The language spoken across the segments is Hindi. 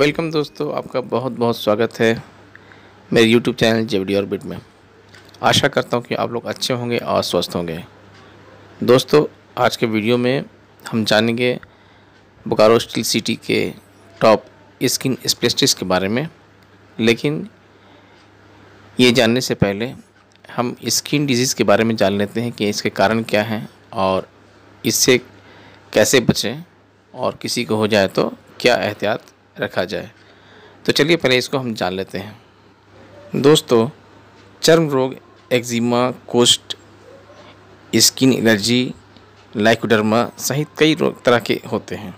वेलकम दोस्तों, आपका बहुत बहुत स्वागत है मेरे यूट्यूब चैनल जेवडी ऑर्बिट में। आशा करता हूँ कि आप लोग अच्छे होंगे और स्वस्थ होंगे। दोस्तों, आज के वीडियो में हम जानेंगे बोकारो स्टील सिटी के टॉप स्किन स्पेशलिस्ट के बारे में। लेकिन ये जानने से पहले हम स्किन डिजीज़ के बारे में जान लेते हैं कि इसके कारण क्या हैं और इससे कैसे बचें, और किसी को हो जाए तो क्या एहतियात रखा जाए। तो चलिए पहले इसको हम जान लेते हैं। दोस्तों, चर्म रोग, एक्जिमा, कोस्ट, स्किन एलर्जी, लाइकोडर्मा सहित कई रोग तरह के होते हैं।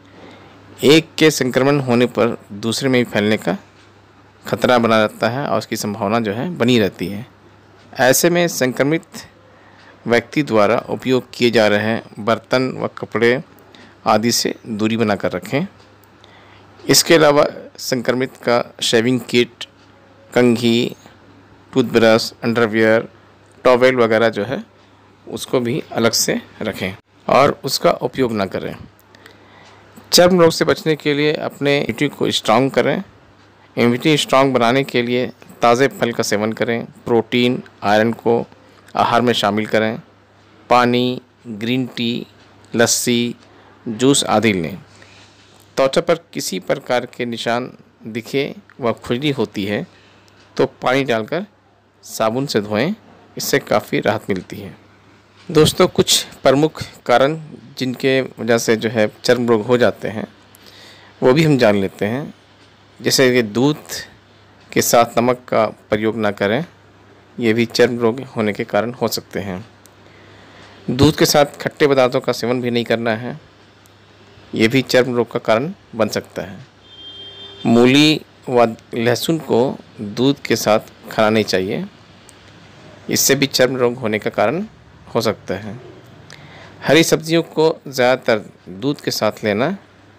एक के संक्रमण होने पर दूसरे में भी फैलने का खतरा बना रहता है और उसकी संभावना बनी रहती है। ऐसे में संक्रमित व्यक्ति द्वारा उपयोग किए जा रहे बर्तन व कपड़े आदि से दूरी बनाकर रखें। इसके अलावा संक्रमित का शेविंग किट, कंघी, टूथब्रश, अंडरवियर, टॉवेल वगैरह उसको भी अलग से रखें और उसका उपयोग ना करें। चर्म रोग से बचने के लिए अपने इम्यूनिटी को स्ट्रांग करें। इम्यूनिटी स्ट्रांग बनाने के लिए ताज़े फल का सेवन करें। प्रोटीन, आयरन को आहार में शामिल करें। पानी, ग्रीन टी, लस्सी, जूस आदि लें। त्वचा पर किसी प्रकार के निशान दिखे व खुजली होती है तो पानी डालकर साबुन से धोएं, इससे काफ़ी राहत मिलती है। दोस्तों, कुछ प्रमुख कारण जिनके वजह से चर्म रोग हो जाते हैं वो भी हम जान लेते हैं। जैसे कि दूध के साथ नमक का प्रयोग ना करें, ये भी चर्म रोग होने के कारण हो सकते हैं। दूध के साथ खट्टे पदार्थों का सेवन भी नहीं करना है, ये भी चर्म रोग का कारण बन सकता है। मूली व लहसुन को दूध के साथ खाना नहीं चाहिए, इससे भी चर्म रोग होने का कारण हो सकता है। हरी सब्जियों को ज़्यादातर दूध के साथ लेना,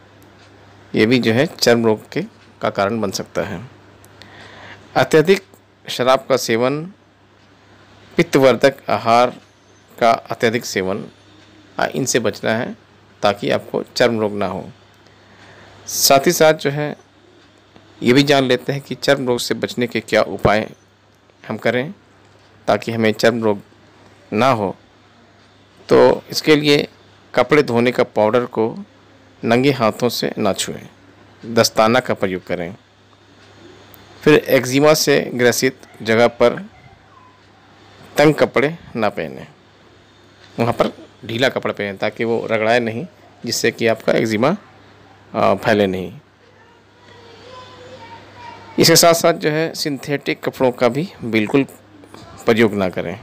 ये भी चर्म रोग का कारण बन सकता है। अत्यधिक शराब का सेवन, पित्तवर्धक आहार का अत्यधिक सेवन, इनसे बचना है ताकि आपको चर्म रोग ना हो। साथ ही साथ ये भी जान लेते हैं कि चर्म रोग से बचने के क्या उपाय हम करें ताकि हमें चर्म रोग ना हो। तो इसके लिए कपड़े धोने का पाउडर को नंगे हाथों से ना छुएं, दस्ताना का प्रयोग करें। फिर एक्जिमा से ग्रसित जगह पर तंग कपड़े ना पहनें, वहाँ पर ढीला कपड़ा पहनें ताकि वो रगड़ाए नहीं, जिससे कि आपका एक्जिमा फैले नहीं। इसके साथ साथ सिंथेटिक कपड़ों का भी बिल्कुल प्रयोग ना करें।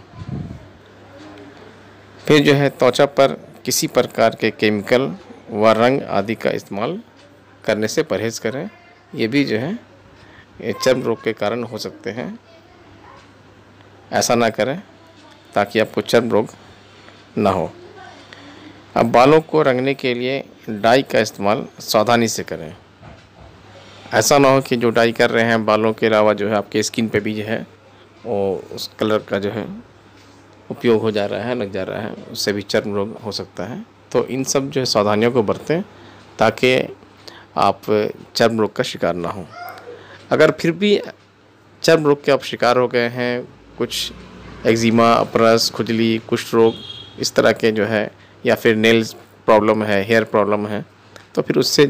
फिर त्वचा पर किसी प्रकार के केमिकल व रंग आदि का इस्तेमाल करने से परहेज करें, ये भी ये चर्म रोग के कारण हो सकते हैं। ऐसा ना करें ताकि आपको चर्म रोग ना हो। अब बालों को रंगने के लिए डाई का इस्तेमाल सावधानी से करें। ऐसा ना हो कि जो डाई कर रहे हैं बालों के अलावा आपके स्किन पे भी वो उस कलर का उपयोग हो जा रहा है, लग जा रहा है, उससे भी चर्म रोग हो सकता है। तो इन सब सावधानियों को बरतें ताकि आप चर्म रोग का शिकार ना हो। अगर फिर भी चर्म रोग के आप शिकार हो गए हैं, कुछ एक्जिमा, अपरस, खुजली, कुष्ठ रोग इस तरह के या फिर नेल्स प्रॉब्लम है, हेयर प्रॉब्लम है, तो फिर उससे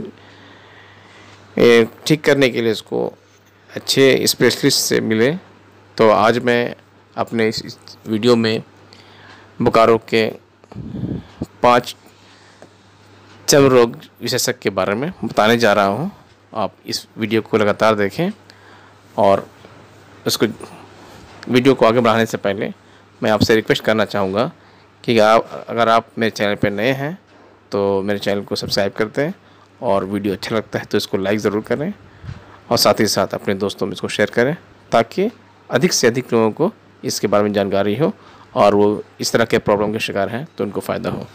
ठीक करने के लिए इसको अच्छे स्पेशलिस्ट से मिले। तो आज मैं अपने इस वीडियो में बोकारो के 5 चर्म रोग विशेषज्ञ के बारे में बताने जा रहा हूँ। आप इस वीडियो को लगातार देखें और उसको वीडियो को आगे बढ़ाने से पहले मैं आपसे रिक्वेस्ट करना चाहूँगा कि अगर आप मेरे चैनल पर नए हैं तो मेरे चैनल को सब्सक्राइब कर दें, और वीडियो अच्छा लगता है तो इसको लाइक ज़रूर करें, और साथ ही साथ अपने दोस्तों में इसको शेयर करें ताकि अधिक से अधिक लोगों को इसके बारे में जानकारी हो और वो इस तरह के प्रॉब्लम के शिकार हैं तो उनको फ़ायदा हो।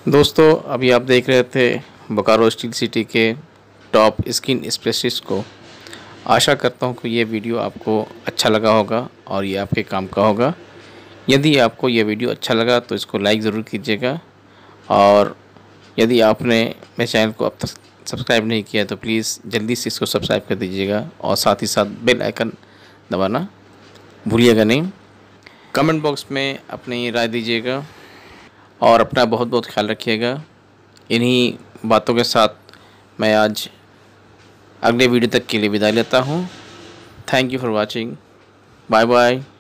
दोस्तों अभी आप देख रहे थे बोकारो स्टील सिटी के टॉप स्किन स्पेशलिस्ट को। आशा करता हूँ कि ये वीडियो आपको अच्छा लगा होगा और ये आपके काम का होगा। यदि आपको ये वीडियो अच्छा लगा तो इसको लाइक ज़रूर कीजिएगा, और यदि आपने मेरे चैनल को अब तक सब्सक्राइब नहीं किया तो प्लीज़ जल्दी से इसको सब्सक्राइब कर दीजिएगा, और साथ ही साथ बेल आइकन दबाना भूलिएगा नहीं। कमेंट बॉक्स में अपनी राय दीजिएगा और अपना बहुत बहुत ख्याल रखिएगा। इन्हीं बातों के साथ मैं आज अगले वीडियो तक के लिए विदा लेता हूँ। Thank you for watching. Bye bye.